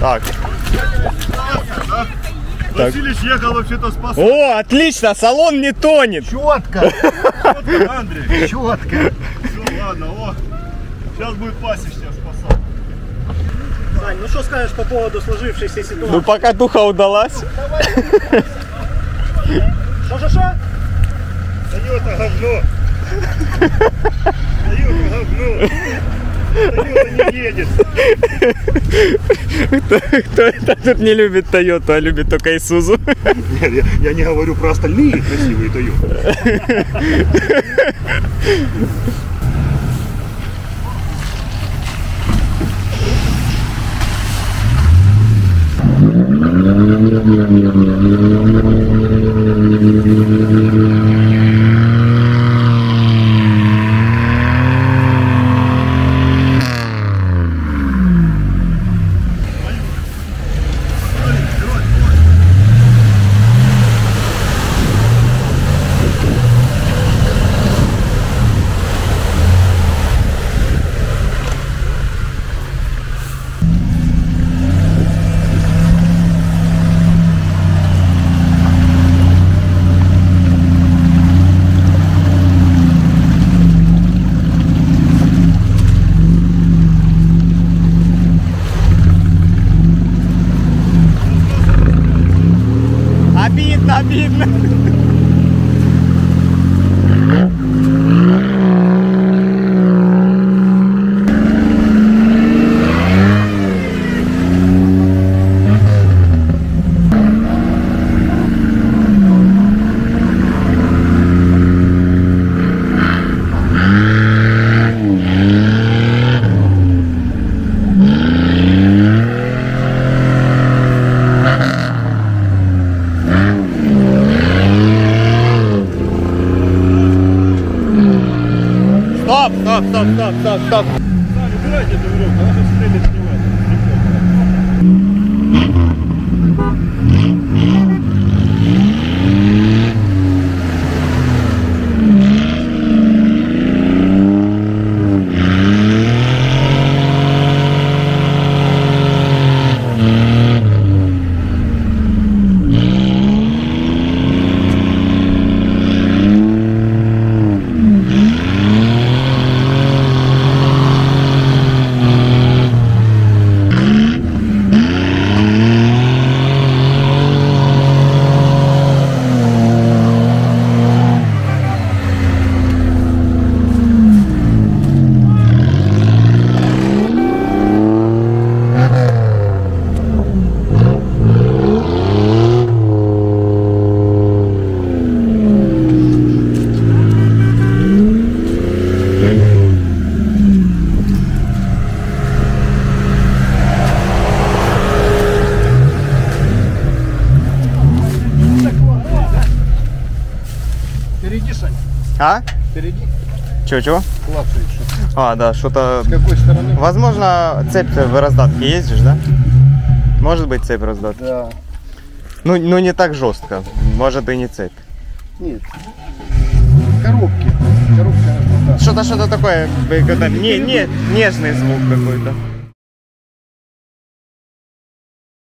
Так. Василич ехал вообще-то спасать. О, отлично, салон не тонет. Четко. Четко, Андрей. Четко. Все, ладно, о. Сейчас будет Пасич тебя спасать. Сань, ну что скажешь по поводу сложившейся ситуации? Ну, покатуха удалась. Что? Тойота говно. Тойота говно. Тойота не едет. Кто это тут не любит Тойоту, а любит только Исузу? Нет, я не говорю про остальные красивые Тойоты. Обидно. Стоп. Убирайте эту веревку, она сейчас стрелять снимает. Впереди, Сань. А? Впереди. Чего? Клацает что-то. А, да, что-то... С какой стороны? Возможно, цепь в раздатке ездишь, да? Может быть, цепь раздатки. Да. Ну, не так жестко. Может, и не цепь. Нет. Коробки. Коробка. Что-то такое, какой-то нежный звук какой-то.